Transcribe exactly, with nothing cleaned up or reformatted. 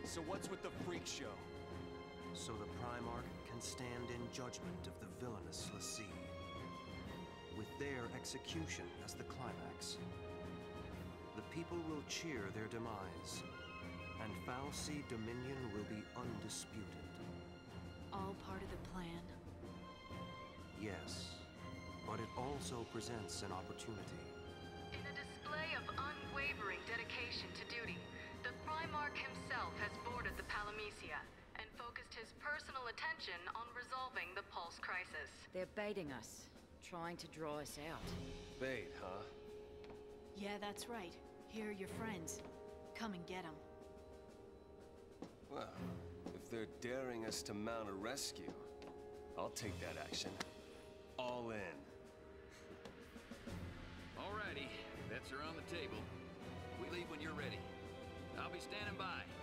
So what's with the freak show? So the Primarch can stand in judgment of the villainous l'Cie, with their execution as the climax. The people will cheer their demise, and fal'Cie dominion will be undisputed. All part of the plan? Yes, but it also presents an opportunity. In a display of unwavering dedication to duty, the Primarch himself has boarded the Palamecia and focused his personal attention on resolving the Pulse crisis. They're baiting us, trying to draw us out. Bait, huh? Yeah, that's right. Here are your friends. Come and get them. Well, if they're daring us to mount a rescue, I'll take that action. All in. Alrighty, bets are on the table. We leave when you're ready. I'll be standing by.